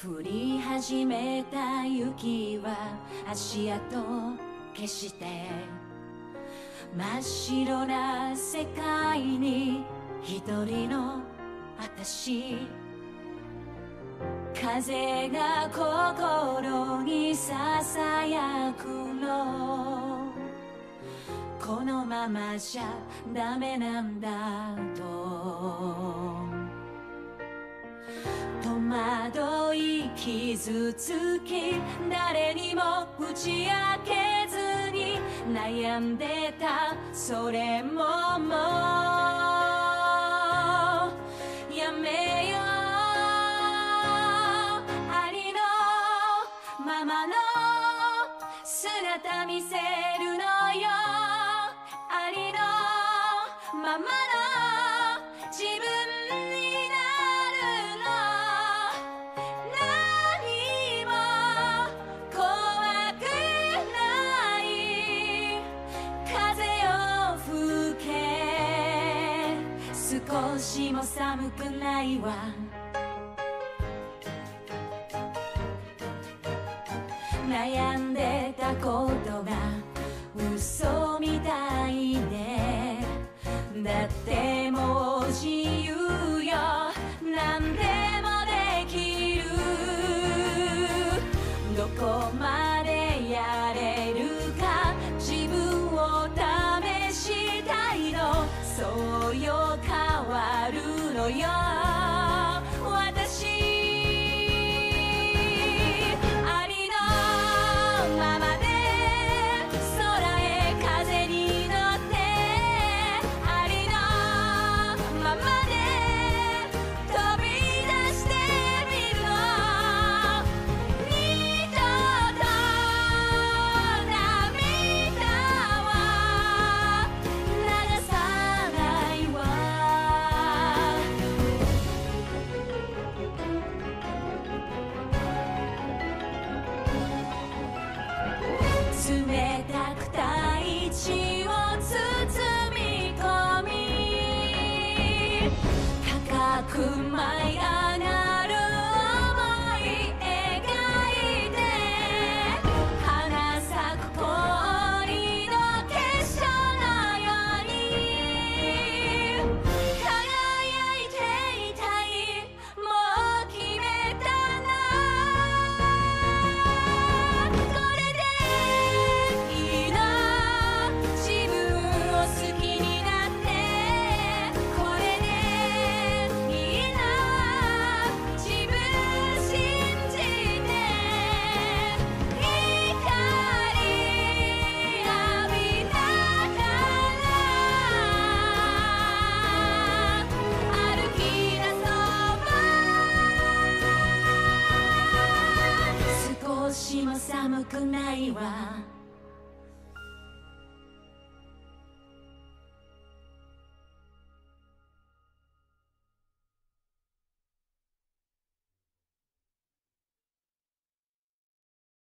降り始めた雪は足跡消して真っ白な世界に一人の私、風が心にささやくの、このままじゃダメなんだと戸惑い傷つき、誰にも打ち明けずに悩んでた、それももうやめよう。ありのままの姿見せるのよ。ありのままの自分になるの。何も怖くない。風を吹け、少しも寒くないわ。悩んでたことが嘘みたいね。だってもう自由よ、何でもできる。どこまでやれるか自分を試したいの。そうよ、変わるのよ私。ありのままで空へ風に乗って、ありのままで飛び出してみるの。二度と涙は流さないわ。冷たく大地を包み込み、高く舞い上がる想い描いて、花咲く氷の結晶のように輝いていたい。もう決めたな。これでいいの、自分を好きになって。これでいいの、自分信じて。光浴びながら歩き出そう。少しも寒くないわ。